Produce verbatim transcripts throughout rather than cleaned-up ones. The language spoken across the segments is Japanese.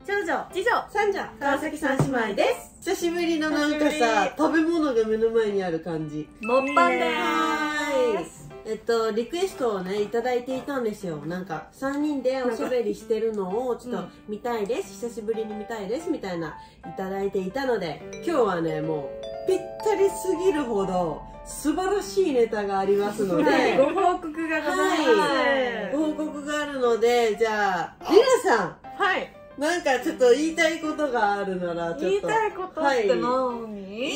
長女、次女、 三女、 川崎三姉妹です。 久しぶりのなんかさ、食べ物が目の前にある感じ。 もっぱんでーーす。 えっと、リクエストをね、いただいていたんですよ。なんか、さんにんでおしゃべりしてるのをちょっと見たいです。久しぶりに見たいです。みたいな、いただいていたので、今日はね、もう、ぴったりすぎるほど、素晴らしいネタがありますので、 ご報告がございます。 はい、ご報告があるので、じゃあ、りなさん。 はい。 なんかちょっと言いたいことがあるならちょっと言いたいことって何、 はい、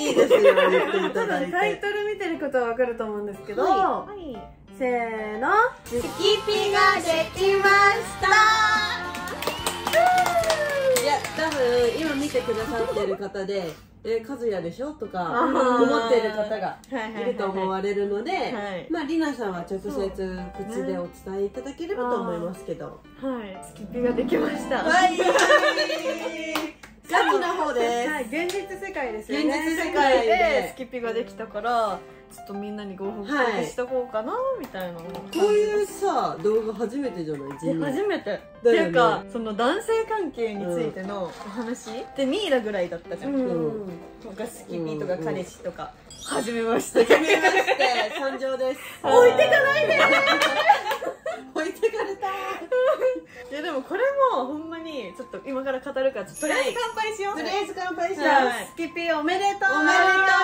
いいですよ、言っていただいて。 タイトル見てることはわかると思うんですけど、 はい、 せーの、 スキピができましたいや、多分今見てくださってる方でえ、和也でしょとか思ってる方がいると思われるので、まありなさんは直接口でお伝えいただければと思いますけど、 はい、スキピができました。 はいガチの方です。 はい、現実世界ですよね。 現実世界でスキピができたから、ちょっとみんなにご報告しとこうかなみたいな。こういうさ動画初めてじゃない？ 初めて。っていうかその男性関係についてのお話でミイラぐらいだったじゃん。とかスキピとか彼氏とか。はじめまして。 はじめまして参上です。 置いてかないで。 置いてかれた。 いやでもこれもほんまにちょっと今から語るからとりあえず乾杯しよう。 とりあえず乾杯します。 スキピおめでとう。 おめ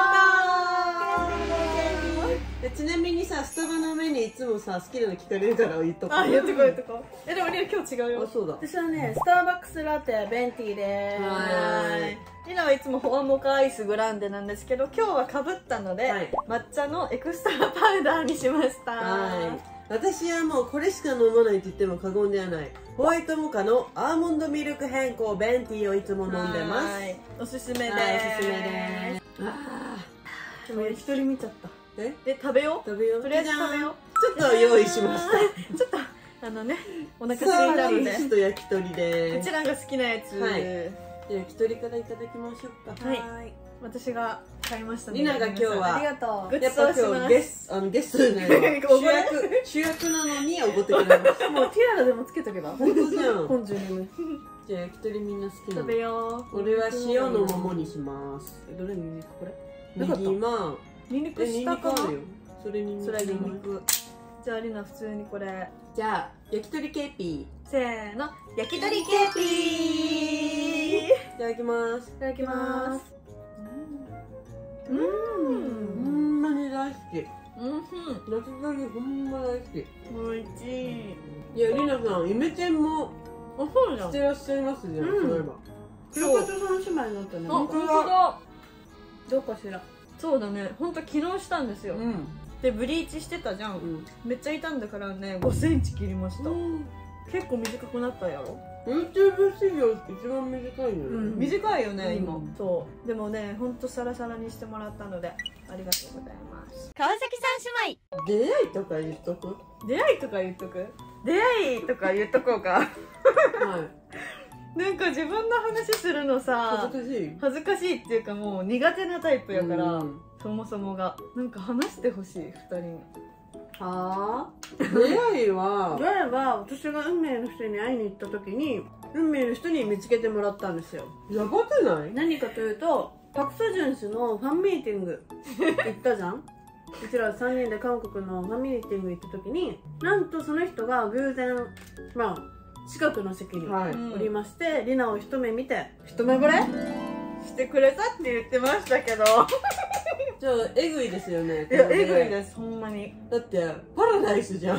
でとう。ちなみにさ、スタバの目にいつもさ好きなの聞かれるから言っとこう。 あ、言ってこう言ってこう。えでもリナ今日違うよ。 あ、そうだ。 私はねスターバックスラテベンティーでーす。リナはいつもホアモカアイスグランデなんですけど、今日はかぶったので、はい、抹茶のエクストラパウダーにしました。はい。 私はもうこれしか飲まないと言っても過言ではない。ホワイトモカのアーモンドミルク変更ベンティーをいつも飲んでます。 おすすめです。 おすすめです。 ああ。でも一人見ちゃった。え？え食べよう。 食べよう。 とりあえず食べよう。 ちょっと用意しました。 ちょっとあのねお腹空いたので。 と焼き鳥で。 こちらが好きなやつ。 はい。焼き鳥からいただきましょうか。 はい。私が買いましたね。 リナが今日はありがとう。 やっぱ今日ゲスあのゲストじゃない主役主役なのにおごってくれました。 もうティアラでもつけとけば。 本当じゃん。 本中にね。 じゃあ焼き鳥みんな好きなの。 食べよう。 俺は塩の桃にします。 どれニンニクこれ？ 右まあニンニク下かな。 それニンニク。 それニンニク。じゃあリナ普通にこれ。 じゃあ焼き鳥ケーピー。せーの焼き鳥ケーピー。 いただきます。 いただきます。 うん、ほんまに大好き。 うん、 焼き鳥ほんま大好き。 おいしい。 いや、りなさん、イメチェンもしてらっしゃいますじゃん、そういえば。 黒子と三姉妹になったね。あ、本当だ。どうかしら。そうだね、ほんと昨日したんですよ。で、ブリーチしてたじゃん。めっちゃ傷んだからね、ごセンチ切りました。結構短くなったやろ。 YouTube 史上一番短いのよ、うん、 短いよね、うん、今そうでもねほんとサラサラにしてもらったのでありがとうございます。 川崎三姉妹出会いとか言っとく出会いとか言っとく出会いとか言っとこうかはいなんか自分の話するのさ恥ずかしい恥ずかしいっていうかもう苦手なタイプやから、うん、そもそもがなんか話してほしいふたりに。 はあ出会いは出会いは私が運命の人に会いに行った時に運命の人に見つけてもらったんですよ。 やばくない？ 何かというとパク・ソジュン氏のファンミーティング行ったじゃんうちらさんにんで韓国のファンミーティング行った時になんとその人が偶然まあ近くの席におりまして、はい、リナを一目見て一目惚れしてくれたって言ってましたけどじゃあえぐいですよね。 いやえぐいですほんまに。 だってパラダイスじゃん、うん、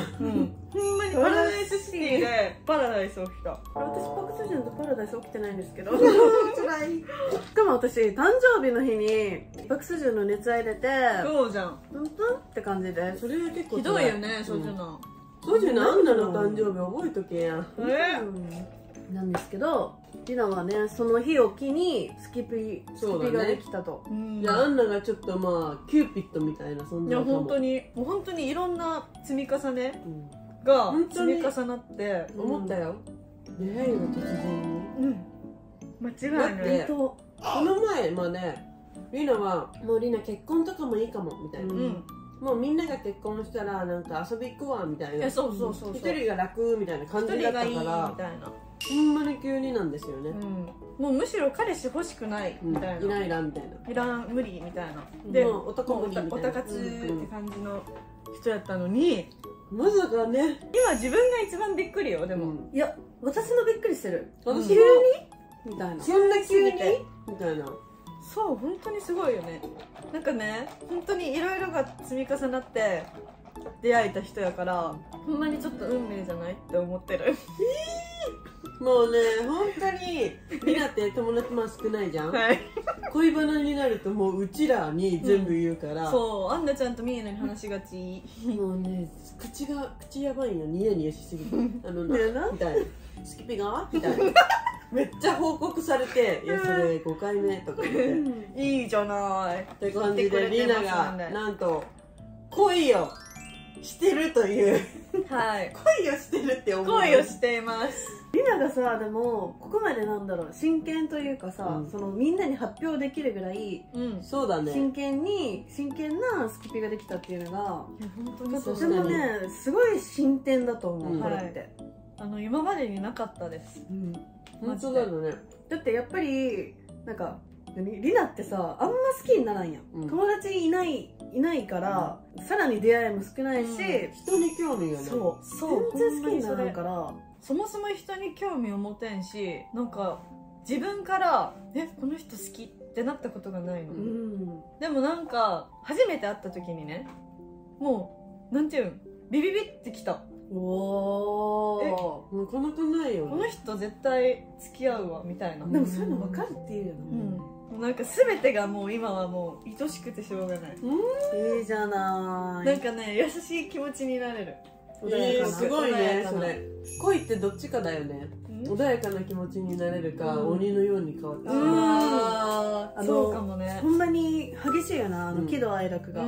ほんまにパラダイスシティでパラダイス起きた。私パク・ソジュンとパラダイス起きてないんですけど辛い。しかも私誕生日の日にパク・ソジュンの熱愛出てそうじゃんプンプンって感じで。それは結構ひどいよね。ソジュナソジュナアンナの誕生日覚えとけやん。 えなんですけどリナはねその日を機にスキピスキピができたと。 いやアンナがちょっとまあキューピッドみたいな存在かも。 いや本当にもう本当にいろんな積み重ねが積み重なって思ったよ。 出会いが突然に。 うん間違いない。 この前まあねリナはもうリナ結婚とかもいいかもみたいな。もうみんなが結婚したらなんか遊び行くわみたいな。そうそうそう。一人が楽みたいな感じだったから。 ほんまに急になんですよね、 うん、もうむしろ彼氏欲しくないみたいな、 うん、イライラみたいな、 いらん無理みたいなでで、 もう男無理みたいな、 おたかつって感じの人やったのに、 まさかね、 今自分が一番びっくりよ。でも、 うん、 いや私もびっくりしてる。 私急にみたいな、 そんな急にみたいな。 そう本当にすごいよね。なんかね本当にいろいろが積み重なって出会えた人やから、ほんまにちょっと運命じゃないって思ってる。 もうね本当にリナって友達も少ないじゃん、はい、恋バナになるともううちらに全部言うから、うん、 そうアンナちゃんとミエナに話しがち。 もうね口が口やばいよ、ニヤニヤしすぎてあのなみたいなスキピがみたいなめっちゃ報告されて「いやそれごかいめ」とか言っていいじゃないって感じでリナがなんと恋をしてるというはい恋をしてるって思う、 恋をしています。 リナがさ、でもここまでなんだろう真剣というかさ、 うん、 そのみんなに発表できるぐらい、 うん、 そうだね、 真剣に真剣なスキピができたっていうのが、 いや本当にとてもねすごい進展だと思う、 うん、 これって、はい、 あの今までになかったです、 うん、 本当だよね。 だってやっぱりなんかリナってさあんま好きにならんやん、うん、友達いないいないから、うん、さらに出会いも少ないし、うん、 人に興味がない、 そうそう全然好きにならんから、 そもそも人に興味を持てんし、なんか自分から「えこの人好き」ってなったことがないの、うん、でもなんか初めて会った時にね、もうなんていうんビビビってきた。 おーなかなかないよね、 この人絶対付き合うわみたいな。 でもそういうの分かるっていうよな、 うん、なんか全てがもう今はもう愛しくてしょうがない。 いいじゃない。 なんかね優しい気持ちになれる。 穏やかな、すごいねそれ。恋ってどっちかだよね。穏やかな気持ちになれるか、うん、鬼のように変わってしまう。 ああそうかもね。 ほんまに激しいよな、あの喜怒哀楽が、うん、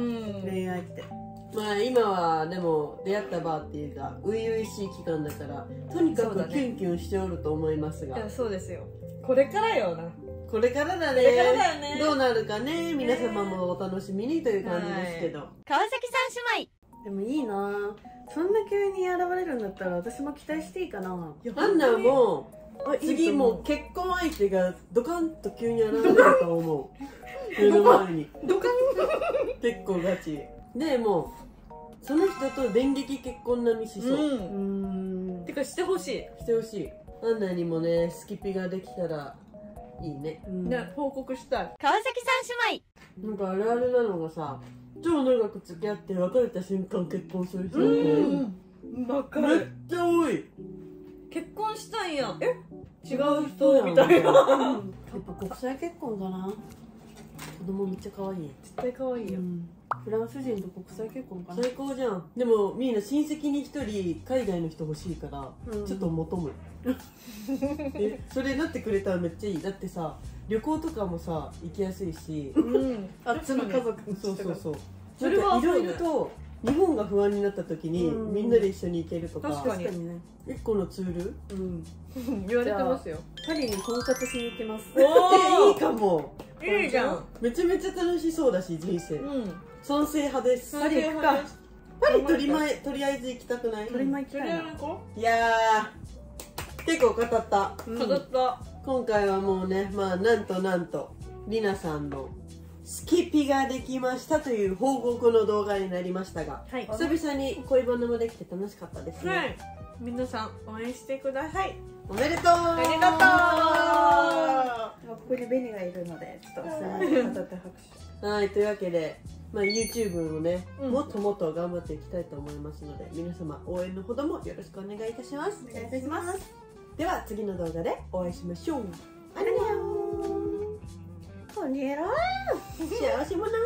恋愛って。 まあ今はでも出会ったバーっていうか初々しい期間だからとにかくキュンキュンしておると思いますが、 いやそうですよ、これからよな、 これからだね、 これからだよね、 どうなるかね、皆様もお楽しみにという感じですけど、はい、 川崎三姉妹でもいいな、そんな急に現れるんだったら私も期待していいかな。 アンナも次もう結婚相手がドカンと急に現れると思う目の前にドカン結構ガチで、もうその人と電撃結婚並みしそう、うん、 うーんてかしてほしいしてほしい。アンナにもねスキピができたらいいね、 うん、ね報告したい。 川崎三姉妹なんかあるあるなのがさ、超長く付き合って別れた瞬間結婚する人って、うん分かる、 めっちゃ多い。 結婚したんや、え違う人みたいな。やっぱ国際結婚かな。子供めっちゃ可愛い、 絶対可愛いよ、うん、 フランス人と国際結婚かな。 最高じゃん。でもみんな親戚に一人海外の人欲しいから、うん、ちょっと求むえそれなってくれたらめっちゃいい。だってさ旅行とかもさ行きやすいし、 うん、あっちの家族そうそうそう、 それはいろいろと日本が不安になった時に、うん、みんなで一緒に行けるとか、 確かにね、 一個のツール、 うん、言われてますよ。 パリに婚活しに行きます。 おいいかも、 いいじゃん。 めちゃめちゃ楽しそうだし人生、うん、賛成派です。 パリ行くか。 パリとりまえとりあえず行きたくない？ とりまえ行きたいな。 いやー結構語った、 うん、語った。 今回はもうね、まあなんとなんとりなさんのスキピができましたという報告の動画になりましたが、はい、久々に恋バナもできて楽しかったですね、 はい、皆さん応援してください。 おめでとう。 ありがとう。 ここにベニがいるのでちょっとすみません、片手拍手。はい、というわけで、まあ、YouTube もね、うん、もっともっと頑張っていきたいと思いますので、皆様応援のほどもよろしくお願いいたします。 お願いいたします。 では次の動画でお会いしましょう。 ありがとう。こんにちは。 幸せ者。